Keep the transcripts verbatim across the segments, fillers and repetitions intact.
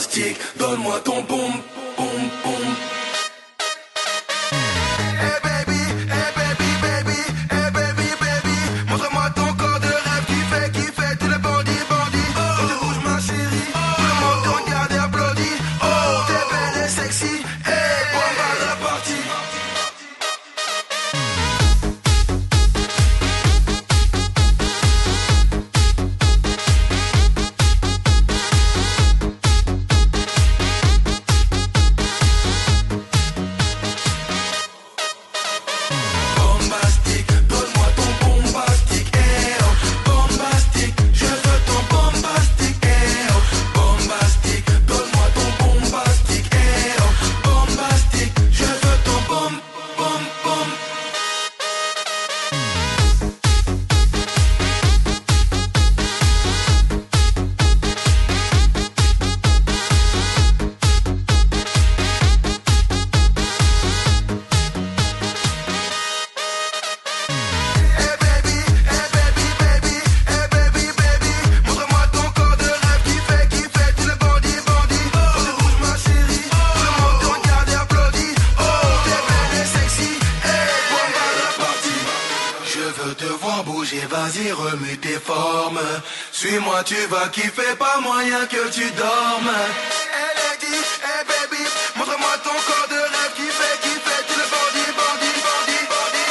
bombastique, donne-moi ton boum, boum, boum. Hey baby, hey baby, baby, hey baby, baby, montre-moi ton corps de rêve qui fait, qui fait tous les bandits, bandits. Quand tu bouges ma chérie, tout le monde te regarde et applaudit. Oh, t'es belle et sexy, hey, bon bah la partie. Vas-y remue tes formes. Suis-moi tu vas kiffer, pas moyen que tu dormes. Elle est dit, hey baby, montre-moi ton corps de rêve qui fait, qui fait tout le bandit, bandit, bandit, bandit,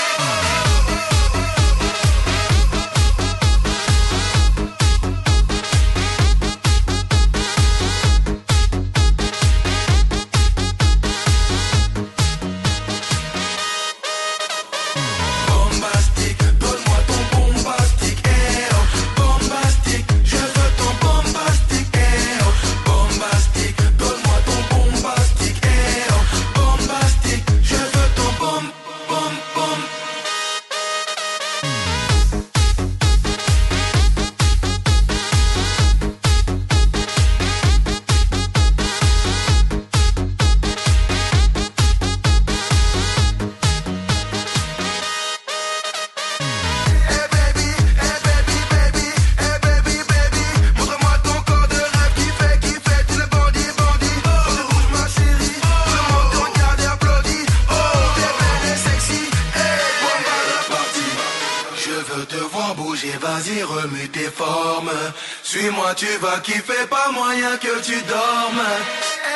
Vas-y remue tes formes. Suis-moi tu vas kiffer, pas moyen que tu dormes.